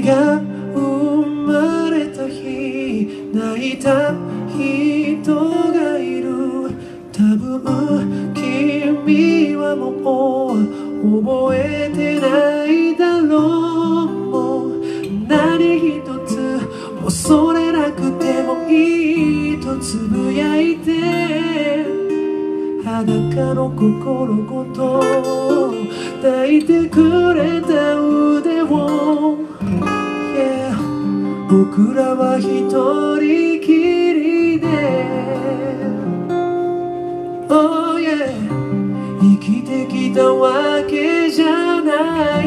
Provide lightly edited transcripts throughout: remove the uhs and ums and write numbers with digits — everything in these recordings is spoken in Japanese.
が生まれた日泣いた人がいる。多分君はもう覚えてないだろう。もう何一つ恐れなくてもいいとつぶやいて、裸の心ごと抱いてくれた腕を、yeah、僕らは一人きりで、oh yeah、生きてきたわけじゃない。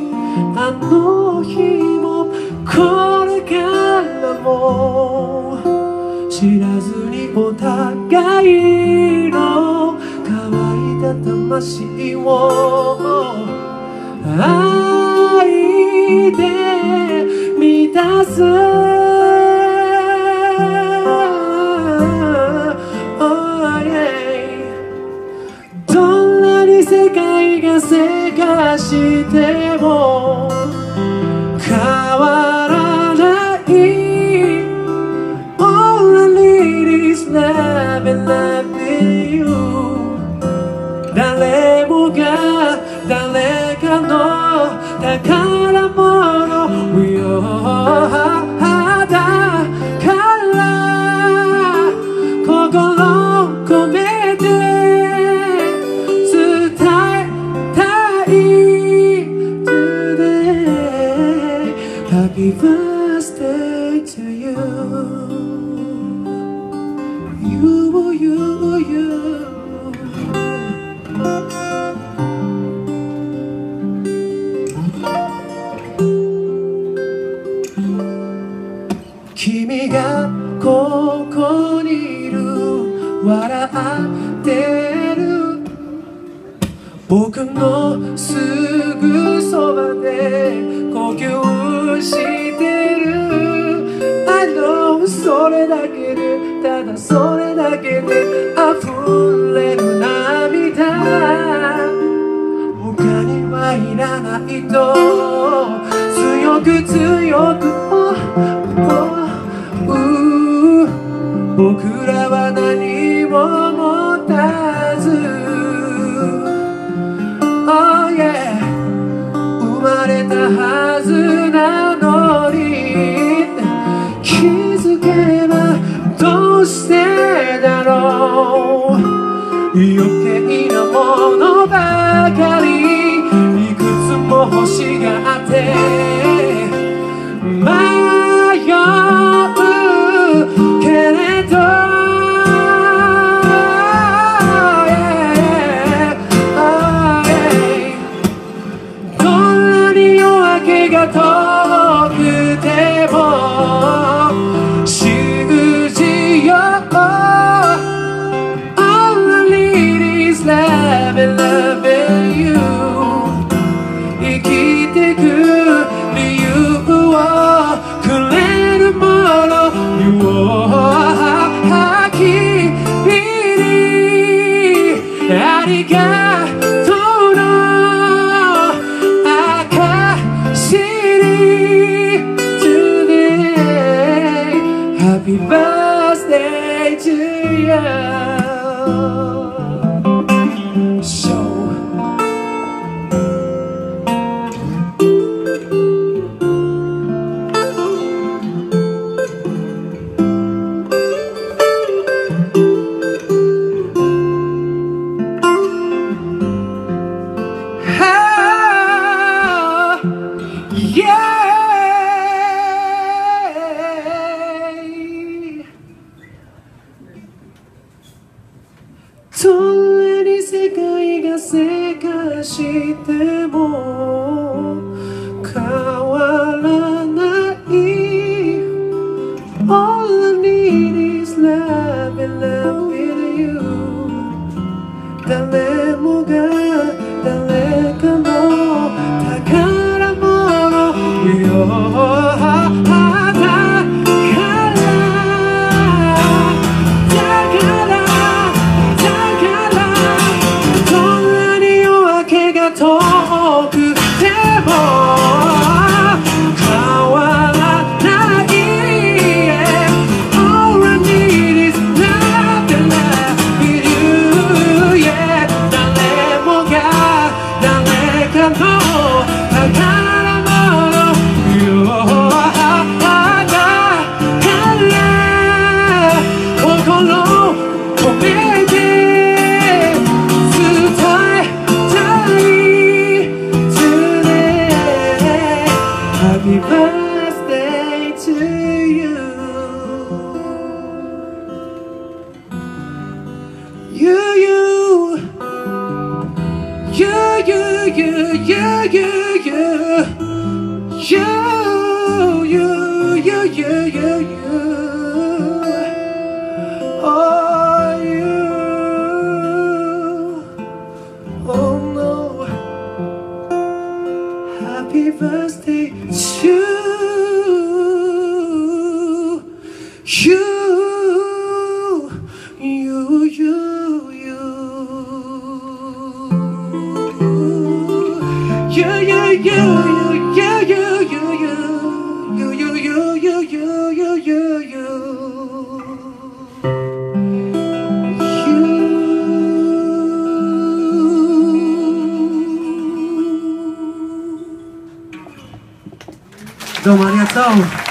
あの日もこれからも知らずにお互いの乾いた魂を愛で満たす。どんなに世界がせかしても変わらない。 All I need is love and loving you。 誰もが誰かの宝物 We all have だから心込めて伝えたい Today Happy birthday to you You 君がここにいる笑ってる僕のすぐそばで呼吸してる。 I know それだけでただそれだけで溢れる涙他にはいらないと強く強く僕らは何も持たず、oh yeah、 生まれたはずなのに気づけばどうしてだろう。余計なものばかりいくつも星があって迷うけれど、どんなに夜明けが遠くても信じよう。 All I need is love and loving you。 生きてく理由をくれるもの君にありがとうの証に Today Happy birthday to you。 どんなに世界がせかしても変わらない。 All I need is love and loving you。 誰もが誰かの宝物 We all have遠くても Happy birthday to you,どうもありがとう。